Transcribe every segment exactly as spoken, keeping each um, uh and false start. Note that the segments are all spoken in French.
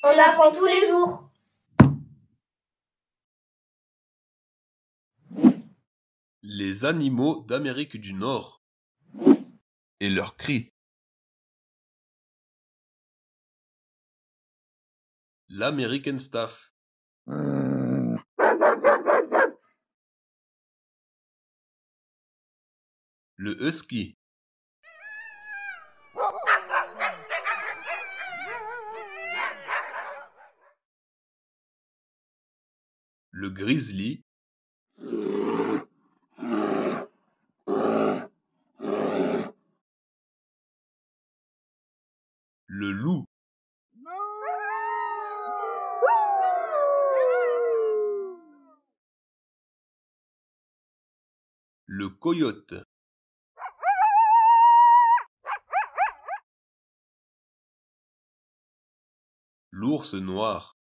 On apprend tous les jours. Les animaux d'Amérique du Nord et leurs cris. L'American Staff. Le husky. Le grizzly. Le loup. Le coyote. L'ours noir.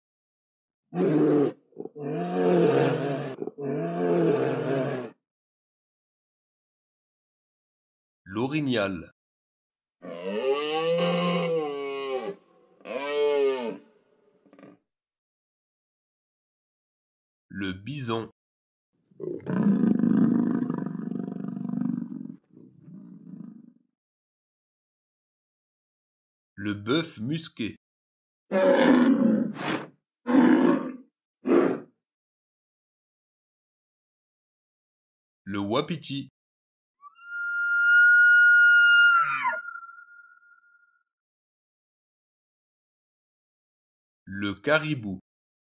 L'orignal. Le bison. Le bœuf musqué. Le wapiti. Le caribou.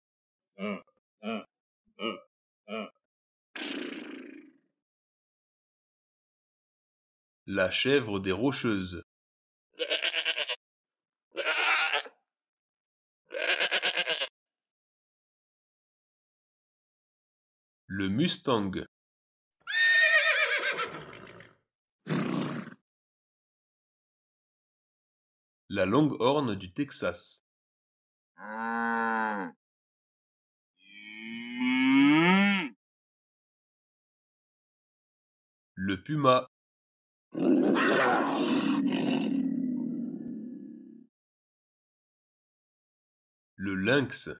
La chèvre des Rocheuses. Le mustang. La longhorn du Texas. Le puma. Le lynx.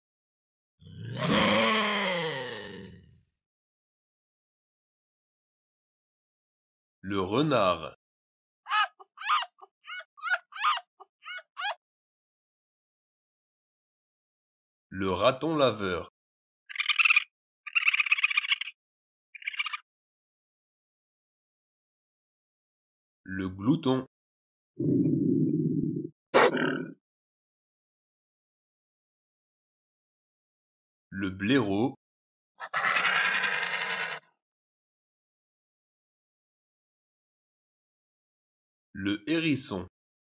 Le renard. Le raton laveur. Le glouton. Le blaireau. Le hérisson.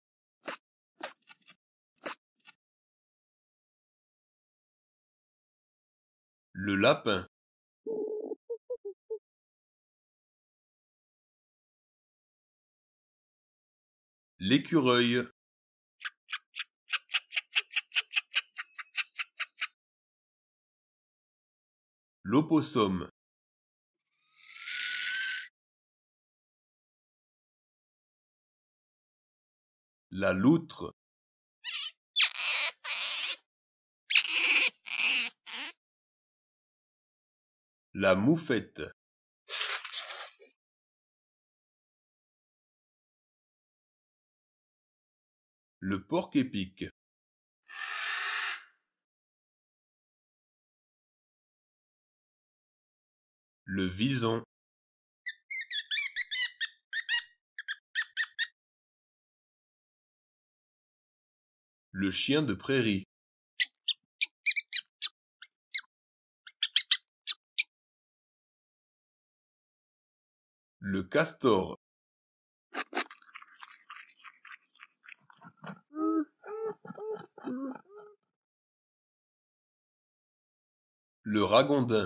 Le lapin. L'écureuil. L'opossum. La loutre. La moufette. Le porc-épic. Le vison. Le chien de prairie. Le castor. Le ragondin.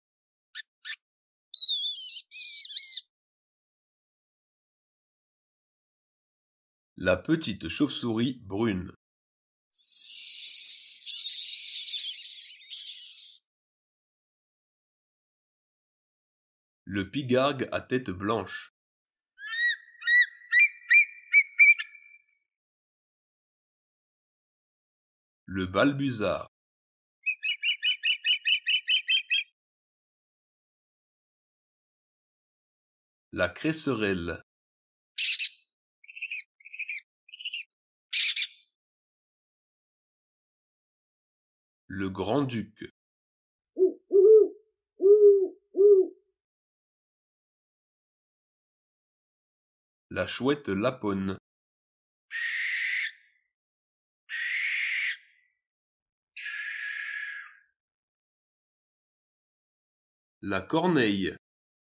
La petite chauve-souris brune. Le pigargue à tête blanche. Le balbuzard. La cresserelle. Le grand-duc. La chouette laponne. La corneille.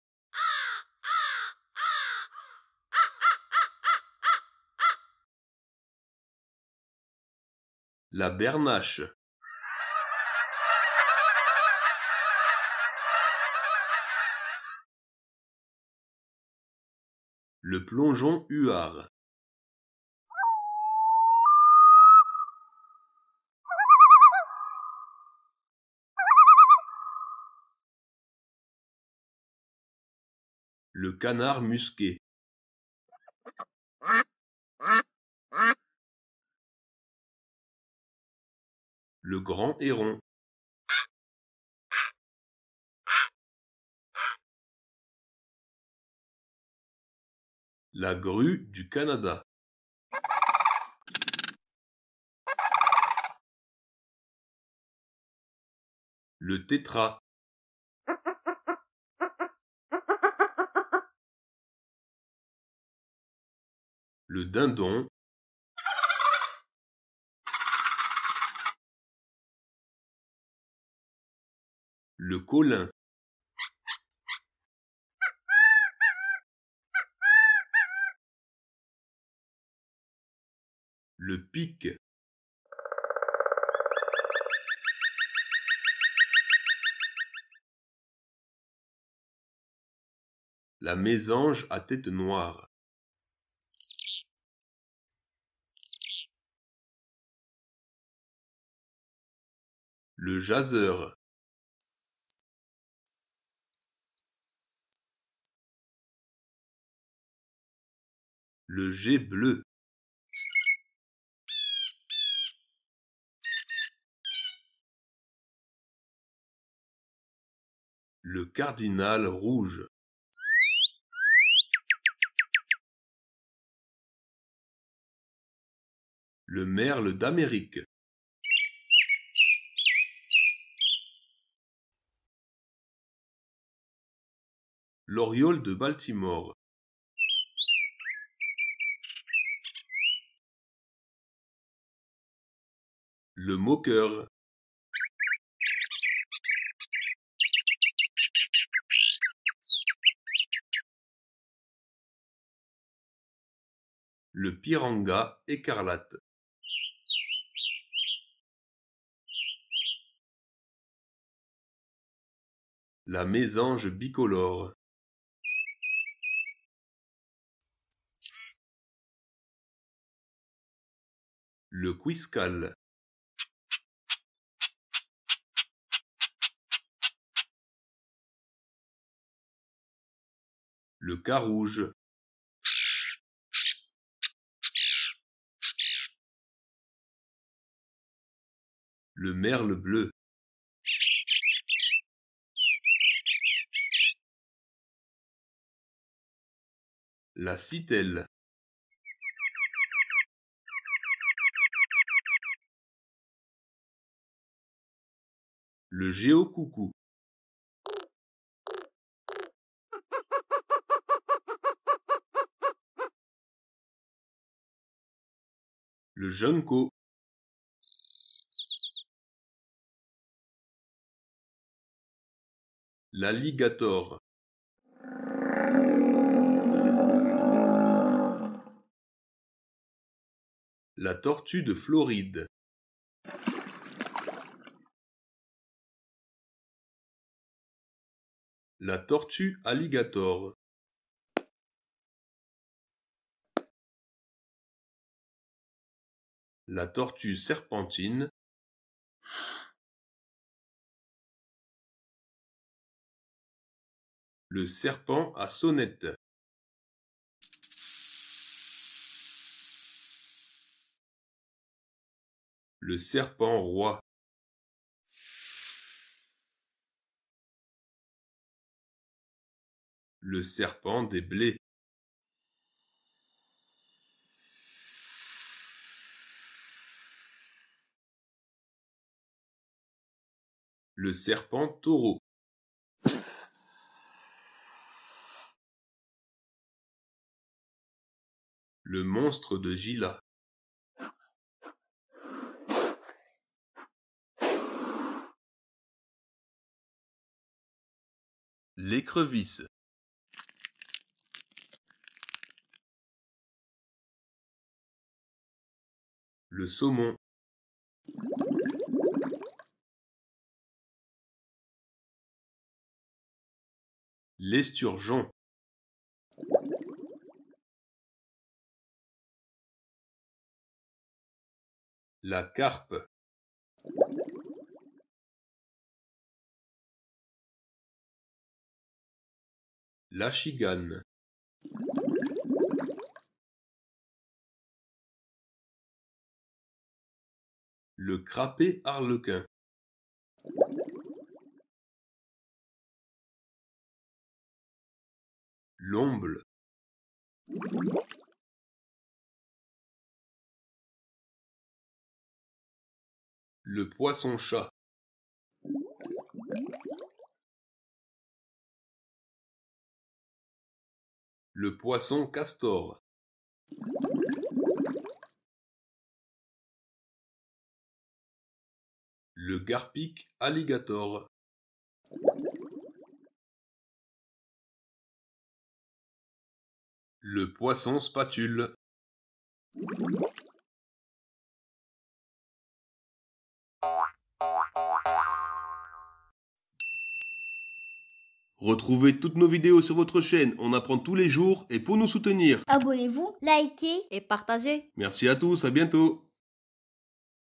La bernache. Le plongeon huard. Le canard musqué. Le grand héron. La grue du Canada. Le tétras. Le dindon. Le colin. Le pic. La mésange à tête noire. Le jaseur. Le jet bleu. Le cardinal rouge. Le merle d'Amérique. L'oriole de Baltimore. Le moqueur. Le piranga écarlate. La mésange bicolore. Le quiscal. Le carouge. Le merle bleu. La citelle. Le géocoucou. Le junco. L'alligator. La tortue de Floride. La tortue alligator. La tortue serpentine. Le serpent à sonnette. Le serpent roi. Le serpent des blés. Le serpent taureau. Le monstre de Gila. L'écrevisse. Le saumon. L'esturgeon. La carpe. La chigane. Le crapet arlequin. L'omble. Le poisson-chat. Le poisson-castor. Le garpic alligator. Le poisson spatule. Retrouvez toutes nos vidéos sur votre chaîne, on apprend tous les jours et pour nous soutenir. Abonnez-vous, likez et partagez. Merci à tous, à bientôt.